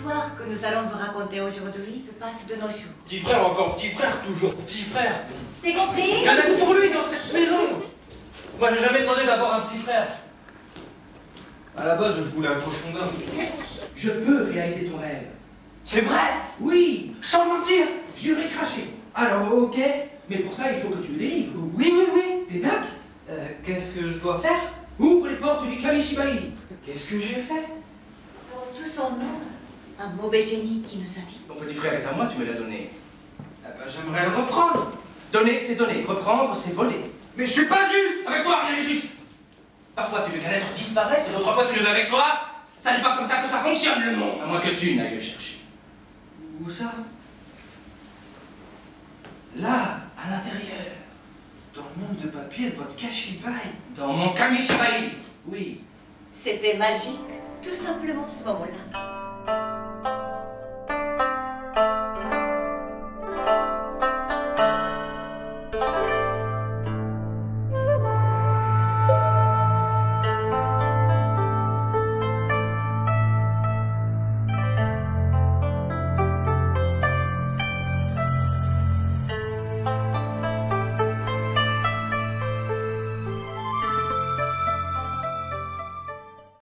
L'histoire que nous allons vous raconter aujourd'hui se passe de nos jours. Petit frère, encore petit frère, toujours petit frère. C'est compris? Il y en a que pour lui dans cette maison. Moi, j'ai jamais demandé d'avoir un petit frère. À la base, je voulais un cochon d'Inde. Je peux réaliser ton rêve. C'est vrai? Oui, Sans mentir? j'aurais craché. Alors, ok. Mais pour ça, il faut que tu me délivres. Oui, oui, oui. T'es tac? Qu'est-ce que je dois faire? Ouvre les portes du Kamishibai. Qu'est-ce que j'ai fait? Tous en nous, un mauvais génie qui nous habite. Ton petit frère est à moi, tu me l'as donné. J'aimerais le reprendre. Donner, c'est donner. Reprendre, c'est voler. Mais je suis pas juste. Avec toi, rien n'est juste. Parfois, tu veux qu'un être disparaisse, et d'autres fois, tu le veux avec toi. Ça n'est pas comme ça que ça fonctionne, le monde. À moins que tu n'ailles le chercher. Où ça? Là, à l'intérieur. Dans le monde de papier de votre Kashibai. Dans mon Kamishibai. Oui. C'était magique, tout simplement ce moment-là.